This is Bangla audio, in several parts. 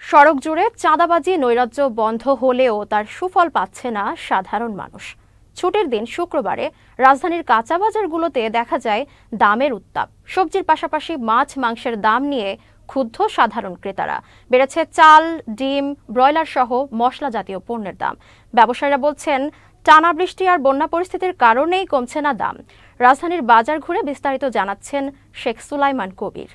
সড়ক জুড়ে চাঁদাবাজি নৈরাজ্য বন্ধ হলেও তার সুফল পাচ্ছে না সাধারণ মানুষ। ছুটির দিন শুক্রবারে রাজধানীর কাঁচা বাজারগুলোতে দেখা যায় দামের উত্তাপ। সবজির পাশাপাশি মাছ মাংসের দাম নিয়ে ক্ষুব্ধ সাধারণ ক্রেতারা। বেড়েছে চাল, ডিম, ব্রয়লার সহ মশলা জাতীয় পণ্যের দাম। ব্যবসায়ীরা বলছেন, টানা বৃষ্টি আর বন্যা পরিস্থিতির কারণেই কমছে না দাম। রাজধানীর বাজার ঘুরে বিস্তারিত জানাচ্ছেন শেখ সুলাইমান কবির।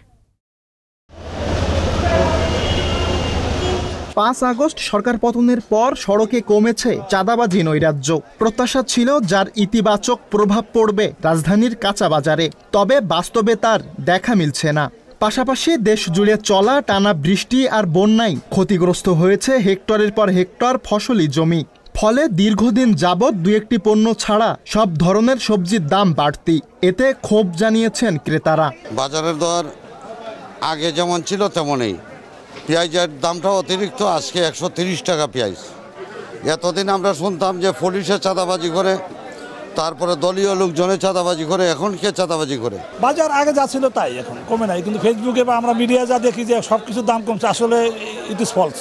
৫ আগস্ট সরকার পতনের পর সড়কে কমেছে চাঁদাবাজি নৈরাজ্য। প্রত্যাশা ছিল যার ইতিবাচক প্রভাব পড়বে রাজধানীর কাঁচা বাজারে, তবে বাস্তবে তার দেখা মিলছে না। পাশাপাশি দেশ জুড়ে চলা টানা বৃষ্টি আর বন্যায় ক্ষতিগ্রস্ত হয়েছে হেক্টরের পর হেক্টর ফসলি জমি। ফলে দীর্ঘদিন যাবৎ দু একটি পণ্য ছাড়া সব ধরনের সবজির দাম বাড়তি। এতে ক্ষোভ জানিয়েছেন ক্রেতারা। বাজারের দর আগে যেমন ছিল তেমনই। পেঁয়াজের দামটা অতিরিক্ত, আজকে 130 টাকা পেঁয়াজ। এতদিন আমরা শুনতাম যে পুলিশে চাঁদাবাজি করে, তারপরে দলীয় লোকজনে চাঁদাবাজি করে, এখন কে চাঁদাবাজি করে? বাজার আগে যা ছিল তাই এখন কমে নাই, কিন্তু ফেসবুকে বা আমরা মিডিয়া যা দেখি যে সব কিছুর দাম কমছে, আসলে ইট ইজ ফলস।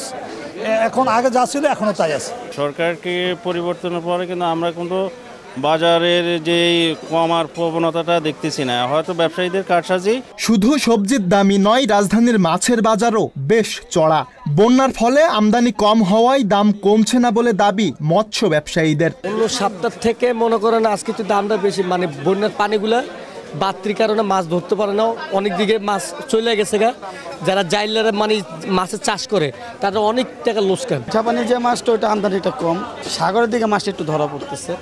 এখন আগে যা ছিল এখনও তাই আছে। সরকারকে পরিবর্তনের পরে কিন্তু আমরা কিন্তু বাজারের যে কমার প্রবণতাটা দেখতেছি না, হয়তো ব্যবসায়ীদের কারসাজি। শুধু সবজির দামই নয়, রাজধানীর মাছের বাজারও বেশ চড়া। বন্যার ফলে আমদানি কম হওয়ায় দাম কমছে না বলে দাবি মৎস্য ব্যবসায়ীদের। অন্য সপ্তাহ থেকে মনে করেন আজকে তো দামটা বেশি, মানে বন্যার পানিগুলা বাত্রির কারণে মাছ ধরতে পারে না, অনেক দিকে মাছ চলে গেছে গা। যারা জাইলারা মানে মাছের চাষ করে তারা অনেক টাকা লোকসান। জাপানি যে মাছটা ওইটা আমদানিটা কম, সাগরের দিকে মাছটা একটু ধরা পড়তেছে।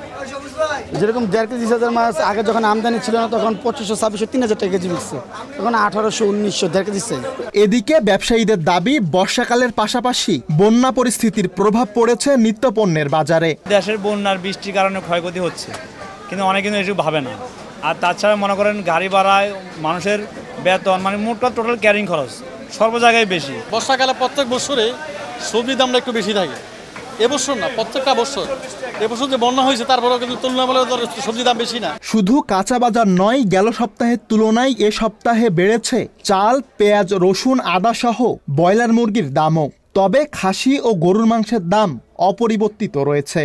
যেরকম 1.5 কেজি 20,000 মাছ আগে যখন আমদানি ছিল না তখন 2500, 2600, 3000 টাকা কেজি বিকছে, তখন 1800, 1900 1.5 কেজি চাই। এদিকে ব্যবসায়ীদের দাবি, বর্ষাকালের পাশাপাশি বন্যা পরিস্থিতির প্রভাব পড়েছে নিত্যপণ্যের বাজারে। দেশের বন্যার বৃষ্টির কারণে ক্ষয়ক্ষতি হচ্ছে, কিন্তু অনেকে কিন্তু এসব ভাবে না। আর তাছাড়া মনে করেন গাড়ি ভাড়ায় মানুষের বেতন, মানে মোটটা টোটাল ক্যারিং খরচ সর্ব জায়গায় বেশি। বর্ষাকালে প্রত্যেক বছরে সবজির দামটা একটু বেশি থাকে। এবছর না, প্রত্যেকটা বছর। এবছর যে বন্যা হয়েছে তারপরেও কিন্তু তুলনামূলক সবজির দাম বেশি না। শুধু কাঁচা বাজার নয়, গেল সপ্তাহের তুলনায় এ সপ্তাহে বেড়েছে চাল, পেঁয়াজ, রসুন, আদা সহ ব্রয়লার মুরগির দামও। তবে খাসি ও গরুর মাংসের দাম অপরিবর্তিত রয়েছে।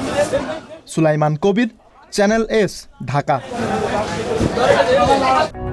Sulaiman Kabir, channel S, Dhaka.